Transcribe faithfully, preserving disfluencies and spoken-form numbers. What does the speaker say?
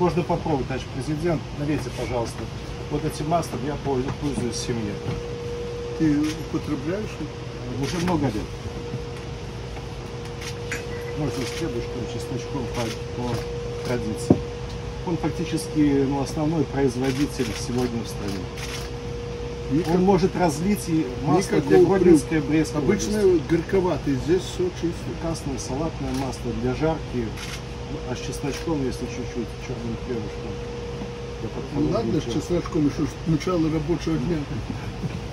Можно попробовать, товарищ президент. Налейте, пожалуйста. Вот этим маслом я пользуюсь в семье. Ты употребляешь? Уже много лет. Можно с хлебушком, чесночком по, по традиции. Он фактически ну, основной производитель сегодня в стране. Никак... Он может разлить и масло Никакого для Гродненской и Брестской Обычно области. горьковатый, здесь все чисто. Красное салатное масло для жарки, а с чесночком, если чуть-чуть, черным хлебушком. Ну ладно, с чесночком еще с начала рабочего дня.